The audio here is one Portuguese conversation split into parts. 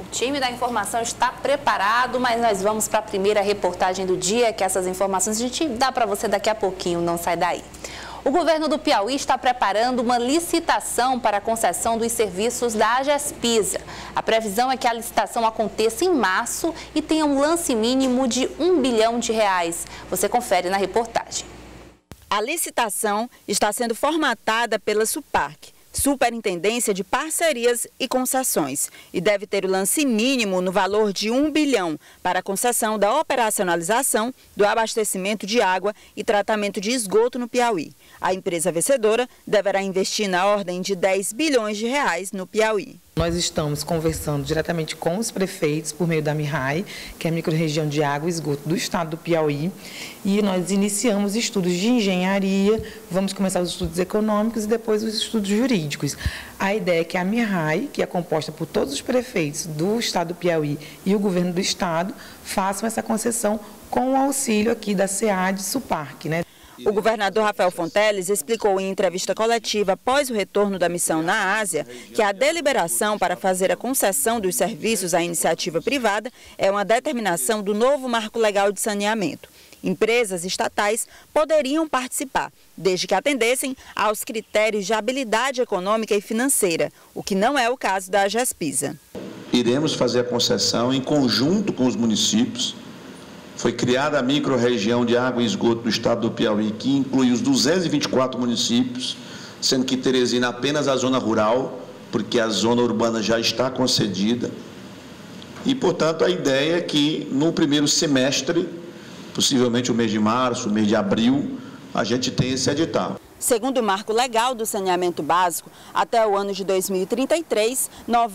O time da informação está preparado, mas nós vamos para a primeira reportagem do dia, que essas informações a gente dá para você daqui a pouquinho, não sai daí. O governo do Piauí está preparando uma licitação para a concessão dos serviços da AGESPISA. A previsão é que a licitação aconteça em março e tenha um lance mínimo de R$1 bilhão. Você confere na reportagem. A licitação está sendo formatada pela SUPARC, Superintendência de Parcerias e Concessões, e deve ter o lance mínimo no valor de R$1 bilhão para a concessão da operacionalização do abastecimento de água e tratamento de esgoto no Piauí. A empresa vencedora deverá investir na ordem de R$10 bilhões no Piauí. Nós estamos conversando diretamente com os prefeitos por meio da MIRAI, que é a microrregião de água e esgoto do estado do Piauí, e nós iniciamos estudos de engenharia, vamos começar os estudos econômicos e depois os estudos jurídicos. A ideia é que a MIRAI, que é composta por todos os prefeitos do estado do Piauí e o governo do estado, façam essa concessão com o auxílio aqui da SEAD SUPARC, né? O governador Rafael Fonteles explicou em entrevista coletiva após o retorno da missão na Ásia que a deliberação para fazer a concessão dos serviços à iniciativa privada é uma determinação do novo marco legal de saneamento. Empresas estatais poderiam participar, desde que atendessem aos critérios de habilidade econômica e financeira, o que não é o caso da AGESPISA. Iremos fazer a concessão em conjunto com os municípios. Foi criada a microrregião de água e esgoto do estado do Piauí, que inclui os 224 municípios, sendo que Teresina apenas a zona rural, porque a zona urbana já está concedida. E, portanto, a ideia é que no primeiro semestre, possivelmente o mês de março, o mês de abril, a gente tenha esse edital. Segundo o marco legal do saneamento básico, até o ano de 2033,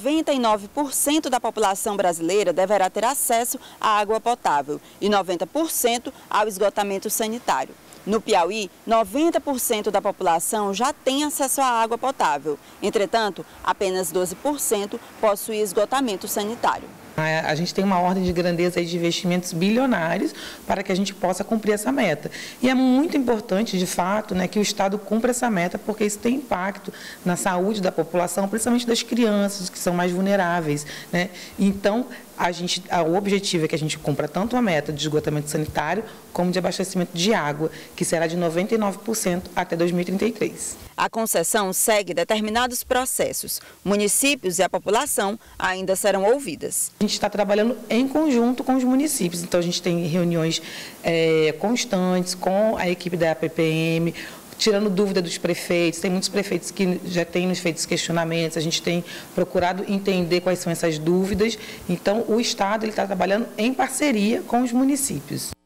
99% da população brasileira deverá ter acesso à água potável e 90% ao esgotamento sanitário. No Piauí, 90% da população já tem acesso à água potável. Entretanto, apenas 12% possui esgotamento sanitário. A gente tem uma ordem de grandeza de investimentos bilionários para que a gente possa cumprir essa meta. E é muito importante, de fato, né, que o Estado cumpra essa meta, porque isso tem impacto na saúde da população, principalmente das crianças, que são mais vulneráveis, né? Então, o objetivo é que a gente cumpra tanto a meta de esgotamento sanitário como de abastecimento de água, que será de 99% até 2033. A concessão segue determinados processos. Municípios e a população ainda serão ouvidas. A gente está trabalhando em conjunto com os municípios, então a gente tem reuniões constantes com a equipe da APPM, tirando dúvida dos prefeitos. Tem muitos prefeitos que já têm nos feito questionamentos, a gente tem procurado entender quais são essas dúvidas. Então, o Estado está trabalhando em parceria com os municípios.